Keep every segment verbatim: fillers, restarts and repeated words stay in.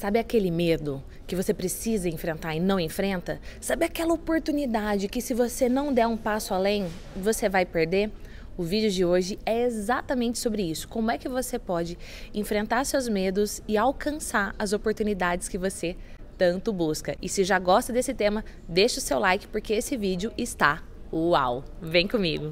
Sabe aquele medo que você precisa enfrentar e não enfrenta? Sabe aquela oportunidade que se você não der um passo além, você vai perder? O vídeo de hoje é exatamente sobre isso. Como é que você pode enfrentar seus medos e alcançar as oportunidades que você tanto busca? E se já gosta desse tema, deixa o seu like porque esse vídeo está uau! Vem comigo!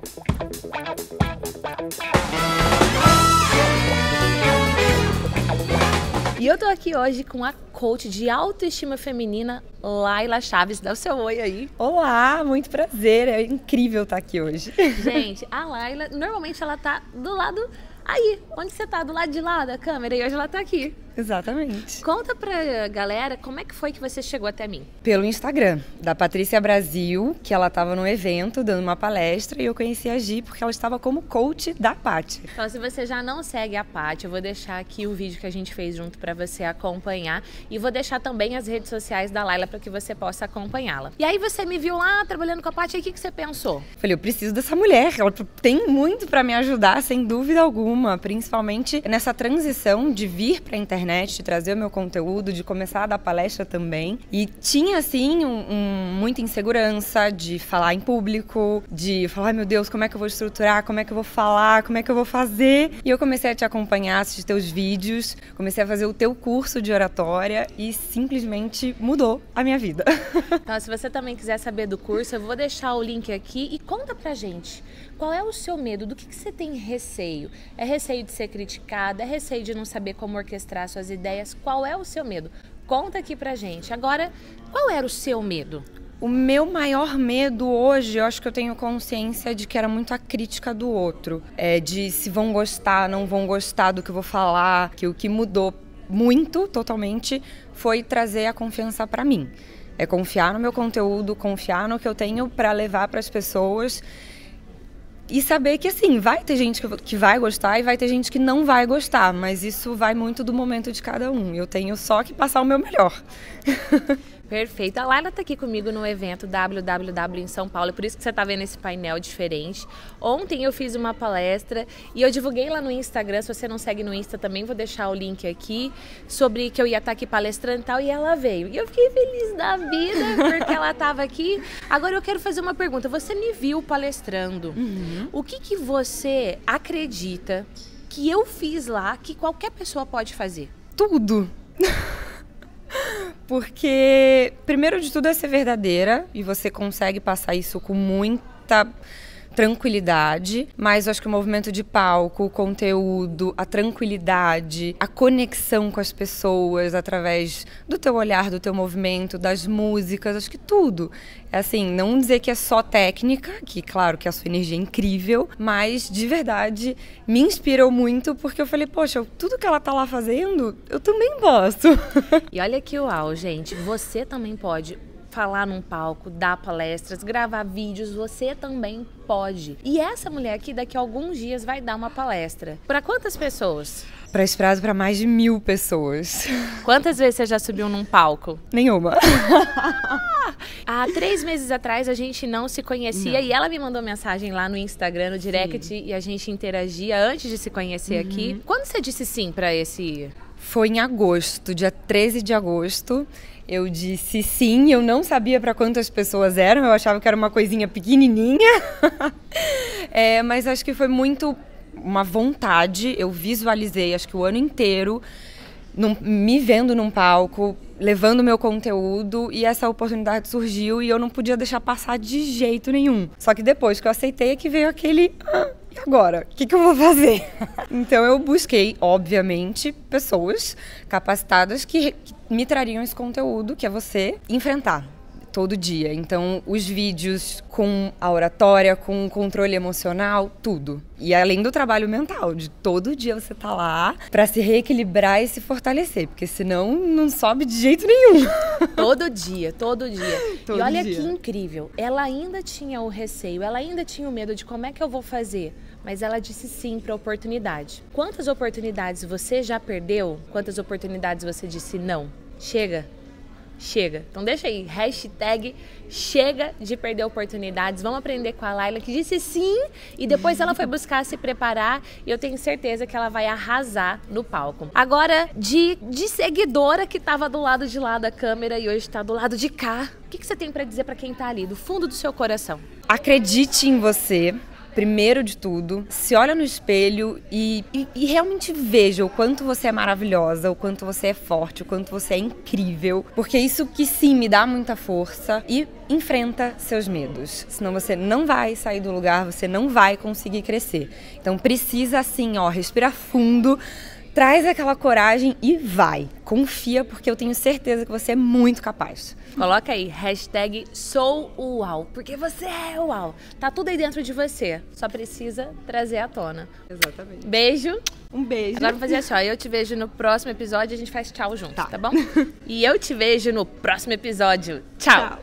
E eu tô aqui hoje com a coach de autoestima feminina, Laila Chaves. Dá o seu oi aí. Olá, muito prazer. É incrível estar aqui hoje. Gente, a Laila, normalmente ela tá do lado aí, onde você tá, do lado de lá da câmera, e hoje ela tá aqui. Exatamente. Conta pra galera como é que foi que você chegou até mim. Pelo Instagram, da Patrícia Brasil, que ela estava num evento, dando uma palestra, e eu conheci a Gi porque ela estava como coach da Paty. Então, se você já não segue a Paty, eu vou deixar aqui o vídeo que a gente fez junto pra você acompanhar. E vou deixar também as redes sociais da Laila para que você possa acompanhá-la. E aí você me viu lá, trabalhando com a Paty, e o que, que você pensou? Falei, eu preciso dessa mulher, ela tem muito para me ajudar, sem dúvida alguma. Principalmente nessa transição de vir pra internet, de trazer o meu conteúdo, de começar a dar palestra também. E tinha, assim, um, um, muita insegurança de falar em público, de falar, ai meu Deus, como é que eu vou estruturar, como é que eu vou falar, como é que eu vou fazer. E eu comecei a te acompanhar, assistir teus vídeos, comecei a fazer o teu curso de oratória e simplesmente mudou a minha vida. Então, se você também quiser saber do curso, eu vou deixar o link aqui e conta pra gente. Qual é o seu medo? Do que, que você tem receio? É receio de ser criticada? É receio de não saber como orquestrar suas ideias? Qual é o seu medo? Conta aqui pra gente. Agora, qual era o seu medo? O meu maior medo hoje, eu acho que eu tenho consciência de que era muito a crítica do outro. É, de se vão gostar, não vão gostar do que eu vou falar. Que o que mudou muito, totalmente, foi trazer a confiança pra mim. É confiar no meu conteúdo, confiar no que eu tenho pra levar pras pessoas. E saber que, assim, vai ter gente que vai gostar e vai ter gente que não vai gostar, mas isso vai muito do momento de cada um. Eu tenho só que passar o meu melhor. Perfeito. A Laila tá aqui comigo no evento W W W em São Paulo, é por isso que você tá vendo esse painel diferente. Ontem eu fiz uma palestra e eu divulguei lá no Instagram, se você não segue no Insta também, vou deixar o link aqui, sobre que eu ia estar aqui palestrando e tal, e ela veio. E eu fiquei feliz da vida porque ela tava aqui. Agora eu quero fazer uma pergunta. Você me viu palestrando. Uhum. O que que você acredita que eu fiz lá que qualquer pessoa pode fazer? Tudo! Porque, primeiro de tudo, é ser verdadeira e você consegue passar isso com muita tranquilidade, mas eu acho que o movimento de palco, o conteúdo, a tranquilidade, a conexão com as pessoas através do teu olhar, do teu movimento, das músicas, acho que tudo. É assim, não dizer que é só técnica, que claro que a sua energia é incrível, mas de verdade me inspirou muito porque eu falei, poxa, tudo que ela tá lá fazendo, eu também posso. E olha que uau, gente, você também pode falar num palco, dar palestras, gravar vídeos, você também pode. E essa mulher aqui, daqui a alguns dias, vai dar uma palestra. Para quantas pessoas? Para esperado para mais de mil pessoas. Quantas vezes você já subiu num palco? Nenhuma. Há três meses atrás a gente não se conhecia não. E ela me mandou mensagem lá no Instagram, no direct, sim. E a gente interagia antes de se conhecer uhum. aqui. Quando você disse sim para esse... Foi em agosto, dia treze de agosto. Eu disse sim, eu não sabia para quantas pessoas eram, eu achava que era uma coisinha pequenininha. É, mas acho que foi muito uma vontade, eu visualizei, acho que o ano inteiro, num, me vendo num palco, levando meu conteúdo, e essa oportunidade surgiu e eu não podia deixar passar de jeito nenhum. Só que depois que eu aceitei é que veio aquele... Ah, e agora? O que, que eu vou fazer? Então eu busquei, obviamente, pessoas capacitadas que, que me trariam esse conteúdo, que é você enfrentar todo dia. Então, os vídeos com a oratória, com o controle emocional, tudo. E além do trabalho mental, de todo dia você tá lá pra se reequilibrar e se fortalecer, porque senão não sobe de jeito nenhum. Todo dia, todo dia. Todo e olha dia. Que incrível, ela ainda tinha o receio, ela ainda tinha o medo de como é que eu vou fazer, mas ela disse sim pra oportunidade. Quantas oportunidades você já perdeu? Quantas oportunidades você disse não? Chega. chega. Então deixa aí, hashtag chega de perder oportunidades. Vamos aprender com a Laila, que disse sim e depois ela foi buscar se preparar e eu tenho certeza que ela vai arrasar no palco. Agora, de, de seguidora que tava do lado de lá da câmera e hoje tá do lado de cá, o que, que você tem para dizer para quem tá ali, do fundo do seu coração? Acredite em você. Primeiro de tudo, se olha no espelho e, e, e realmente veja o quanto você é maravilhosa, o quanto você é forte, o quanto você é incrível. Porque isso que sim me dá muita força e enfrenta seus medos. Senão você não vai sair do lugar, você não vai conseguir crescer. Então precisa assim, ó, respirar fundo, traz aquela coragem e vai. Confia, porque eu tenho certeza que você é muito capaz. Coloca aí, hashtag sou uau, porque você é uau. Tá tudo aí dentro de você, só precisa trazer à tona. Exatamente. Beijo. Um beijo. Agora vamos fazer assim, ó, eu te vejo no próximo episódio e a gente faz tchau junto, tá, tá bom? E eu te vejo no próximo episódio. Tchau. Tchau.